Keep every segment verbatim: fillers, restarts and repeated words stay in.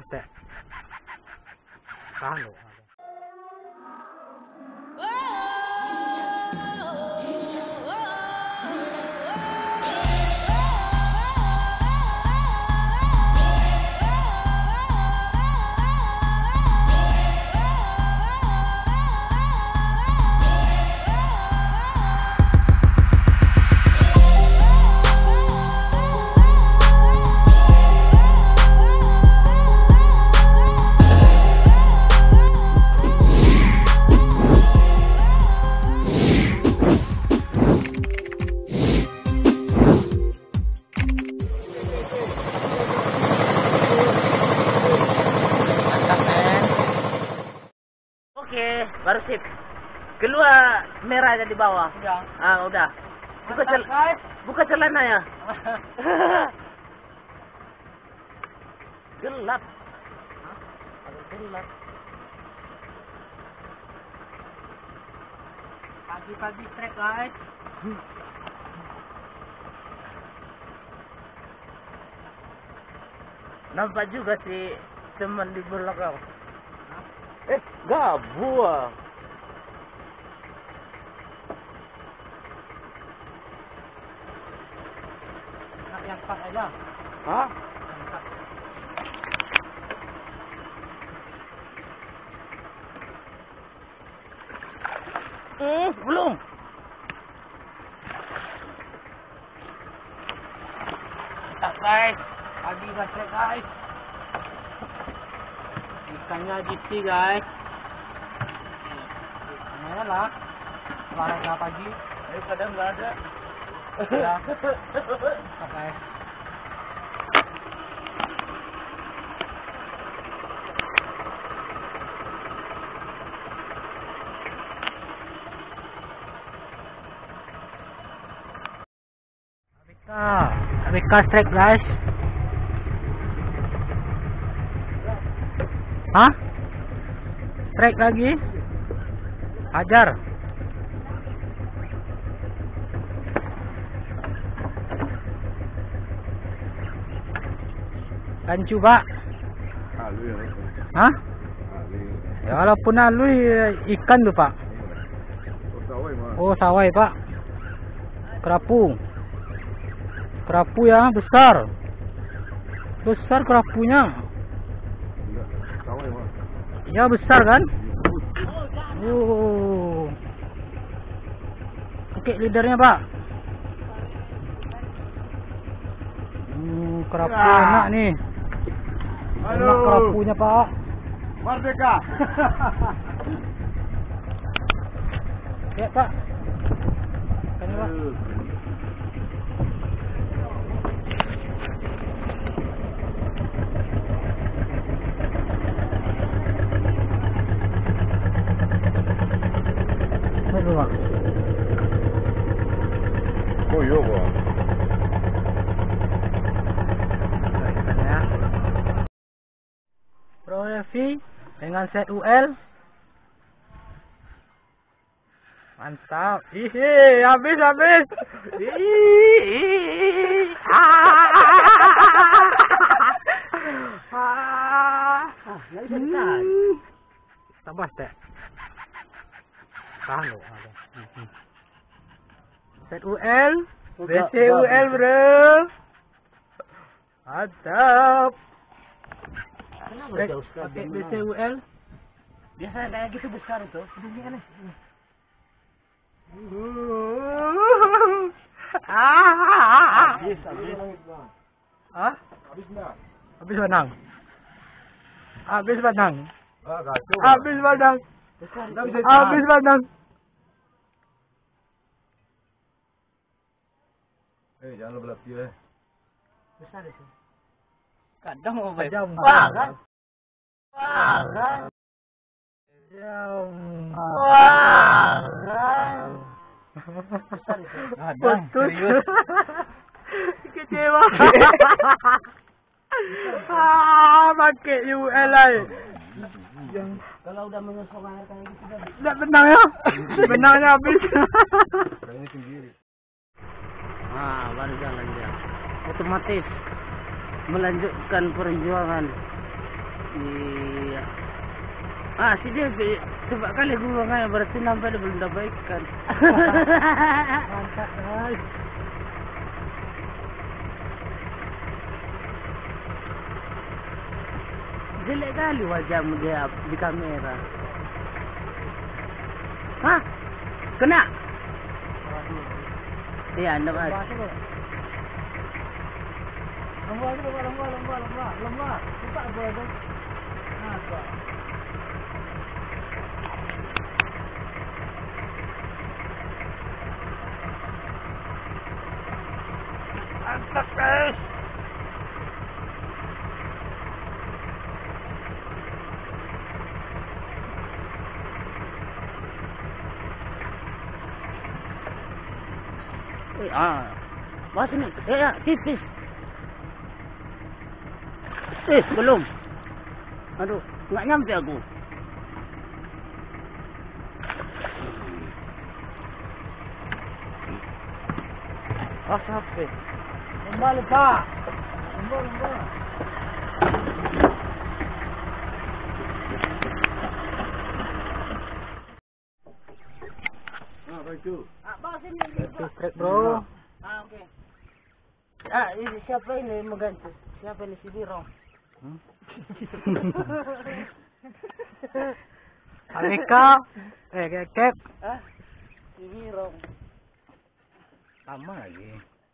teh. Kalau. Baru sip. Keluar merahnya di bawah. Ya. Ah, udah. Buka cel buka celananya. Gelap. Hah? Agak gelap. Pagi-pagi trek guys. Nampak juga si teman di belakang. Eh, gabu ah. Nak yang empat aja. Hah? Yang empat. Hmm, belum. Tak guys. Pagi guys guys. Ikannya G T guys. Ikannya lah. Warna pagi. Eh, kadang nggak ada. Ya. Tak guys. A B K strike guys. Hah? Strike lagi? Hajar. Kan coba. Halu ya. Hah? Halu. Ya walaupun halu ikan tuh pak. Oh sawai mah. Oh sawai pak. Kerapu. Kerapu ya besar. Besar kerapunya. Enggak, sawai mah. Ya besar kan? Oh. Oke leadernya pak. Hmm, kerapu enak nih. Enak kerapunya pak. Merdeka. Ya pak. Kan pak. Betul pak. Oh iya pak. Pro Revi dengan set U L. Mantap. Ih, habis habis. Ih. Ah. Ah, ya bisa. Tambah teh. Kalau ada. Set U L, B C U L bro. Mantap. Kenapa jauh sekali? Pakai B C U L. Biasa kayak gitu besar itu. Ini aneh. Habis, habis. Hah? Habis enggak? Habis benang. Habis benang. Ah, kacau. Habis benang. Besar. Habis benang. Eh, jangan lo belati eh. Besar itu. Kadang mau Jam. Wah, kan? Wah, kan? Jam. Wah, kan? Besar itu. Putus. Kecewa. Ah, pakai U L ay. Kalau udah menyosong air kayak gitu kan. Tidak benang ya. Benangnya habis. Kayaknya sendiri. Ah, baru jalan dia. Otomatis melanjutkan perjuangan. Iya. Ah, si Devi, coba kali gua ngayak berarti nampak dia belum dapat ikan. Mantap, guys. Jelek kali wajahmu dia di kamera. Hah? Kena? Iya, anda mas. Lembah itu, lembah, lembah, lembah, lembah, lembah. Buka apa itu? Nah, buka. Mantap guys. Eh, ah, mas ini, eh, ya, tipis. Eh, belum. Aduh, nggak nyampe aku. Ah, sampai. Lembah, lembah. Lembah, lembah. Ah, baik tu. Ah, bawa sini. Trek, bro. Ah, oke. Ah, ini siapa ini mengganti? Siapa ini si Birong? Hmm? Amerika. Eh, kekep. Ah, si Birong. Sama lagi.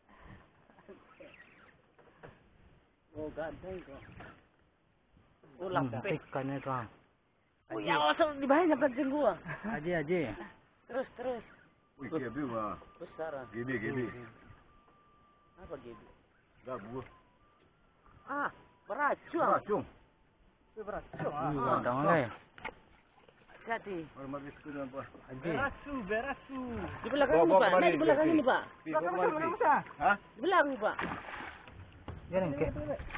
Oh, ganteng kok. Ulang Hmm, pe. ikannya tuh. Oh, ya, asal di banyak kancing gua. Aja, aja. Terus, terus. Wih, gebi mah. Besar. Ah. Gebi, gebi. Apa gitu? Gabu. Ah, beracun. Racung. Beracun. Ih, ganteng lah. Hati. Orang mati sekali apa? Aja. Berasu, berasu. Di belakang Bawa, ini, bawa Pak. kemari, Nah, di belakang Pi. ini, Pak. Pi, bawa kemari, Pi. Hah? Di belakang, Pak. Jangan kek.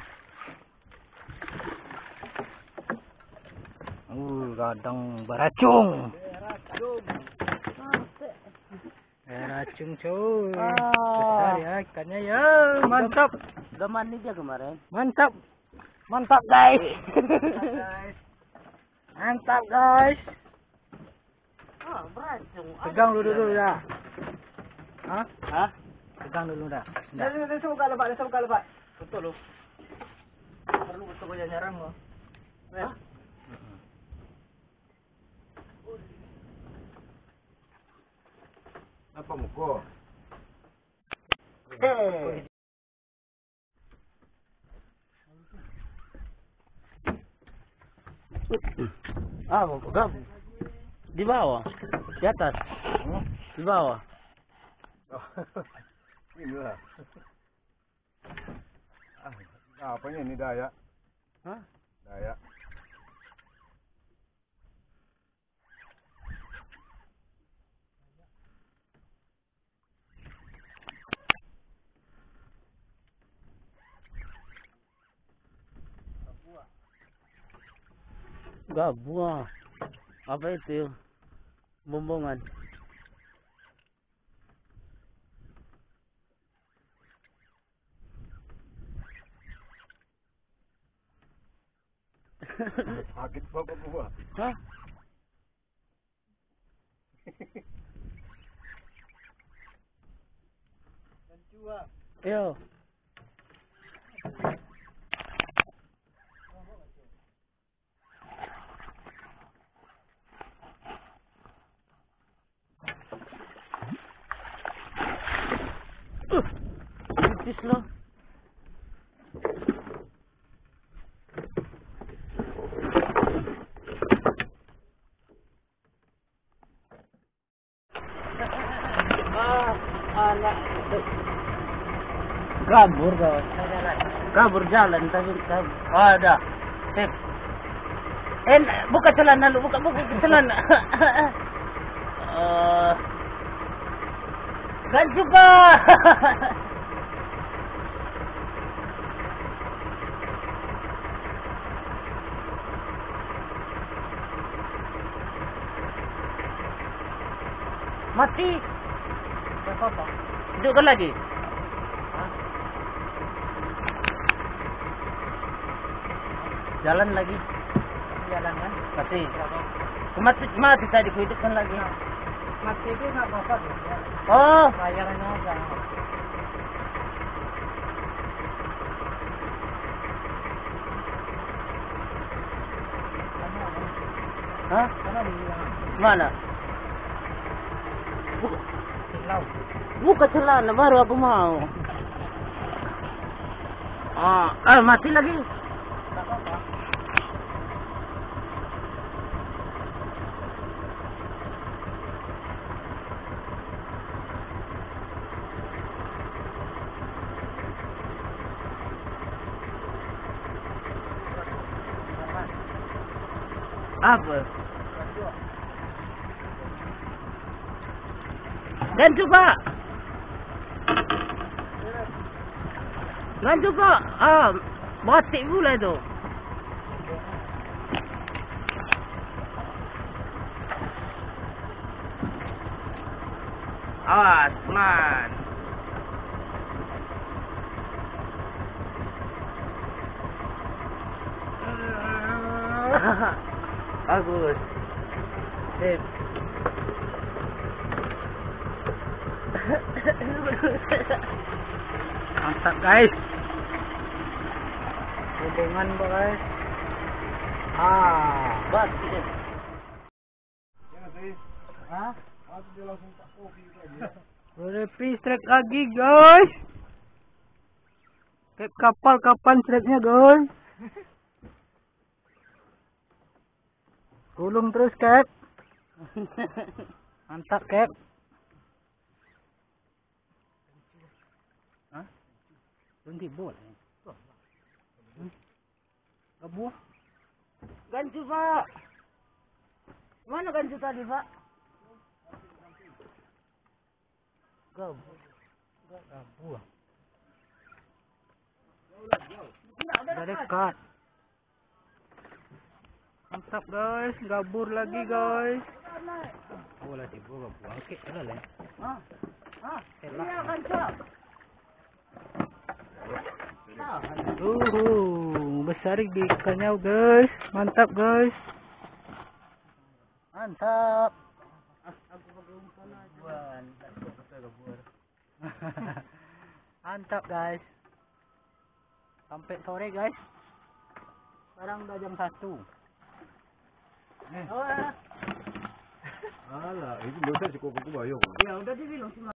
Uh, gadang beracung. Beracun. Sampai. Beracung, cuy. Ah. Besar ya ikannya ya. Mantap. Gaman ini dia kemarin. Mantap. Mantap, guys. Mantap, guys. Ah, beracun. Pegang dulu dulu ya. Hah? Hah? Pegang dulu dah. Dah, dah, dah, buka lebat, dah, buka lebat. Betul lu. Perlu betul kau nyarang lo. Hah? Apa muka? Eh. Ah, gab. Di bawah. Di atas. Di bawah. Inilah. Ah, apanya ini Dayak? Hah? Dayak. Gabua. Apa itu? Bombongan. Sakit bapak gua. Hah? Yo. Uh, tipis loh. Ah, anak. Kabur kawan. Kabur jalan tapi kabur. Ah, ada. Sip. Eh, buka celana lu, buka buka celana. Eh. Kan juga. Mati. Enggak apa-apa. Hidupkan lagi. Jalan lagi. Jalan kan? Mati. Mati, mati tadi ku hidupkan lagi. Mati itu nggak apa-apa tuh. Oh, Bayarannya aja. hah? Karena di Mana? Buka, Silau. buka celana baru aku mau. Ah, ah mati lagi. Nggak apa-apa. Apa? Gantu pak. Gantu pak. Ah, mati pula itu. Awas, man. Bagus. Sip. Mantap guys. Hubungan guys. Ah, Bas. Ya sih. Hah? Aku dia langsung tak kopi aja. Repi strike lagi guys. Kayak kapal kapan strike-nya guys. Gulung terus Kek. Mantap Kek. Hah? Berhenti boleh. Hmm? Kebuah. Gantu pak. Mana gantu tadi pak? Gab. Kebuah. Udah dekat. Mantap guys, gabur lagi guys. Bola di bawah gabur. Oke, ada lah. Hah? Hah? Elak. Iya gantu. Uh, besar di ikannya guys. Mantap guys. Mantap. Aku pakai umpan aja. Mantap guys. Sampai sore guys. Sekarang udah jam satu. Eh. Oh, ya. Alah, itu dosa cukup aku bayar. Ya udah dibilang sih.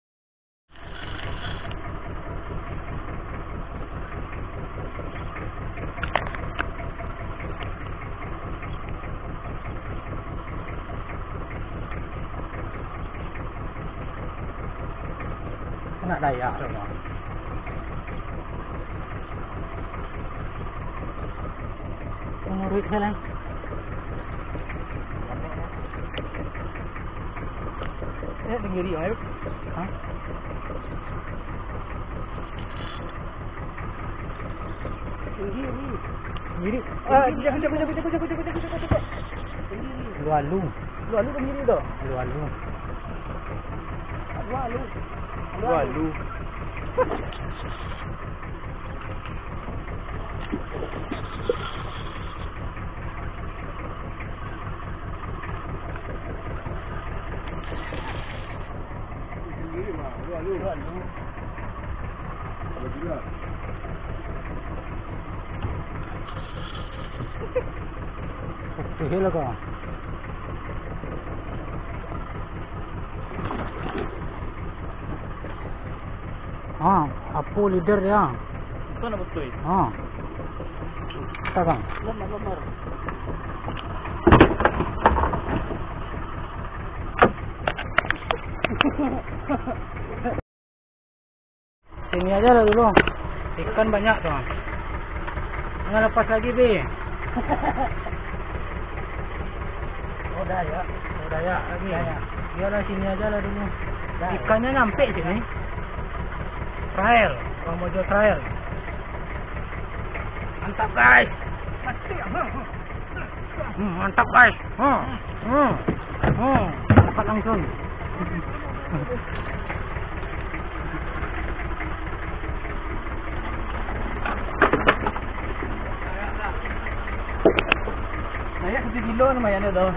Kena dayak semua. Menurut kalian? Eh, tinggi ayo. Hah? Tinggi ni. Tinggi. Ah, kejap kejap kejap kejap kejap kejap kejap kejap. Lu alu. Lu alu kan gini dah. Lu alu. Lu alu. Lu alu. Sendiri mah, lu alu. Lu alu. Kalau juga. Tuhil ako. Ah, apo leader ya. Ito na betul. Ah. Takang. Lemar lemar. Sini aja lah dulu. Ikan banyak tuh. Jangan lepas lagi, Bi. Oh dah ya. Udah ya lagi. Ya. Biarlah sini aja lah dulu. Dah, ya. Ikannya nyampe sini. Trial. Kalau mau jual trial. Mantap guys. Hmm, mantap guys. Hmm. Hmm. Hmm. Dapat langsung. doon, may ano doon.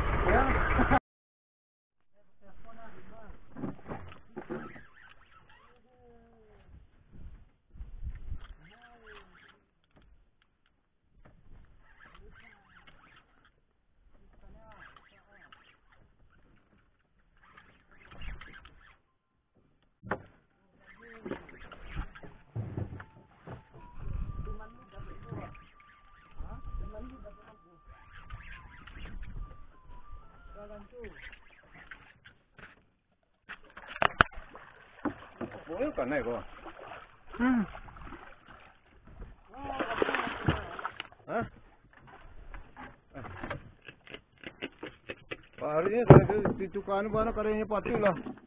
Boleh kan naik kok? Hmm. Hah? Hari ini saya di tukang mana karenya pati lah.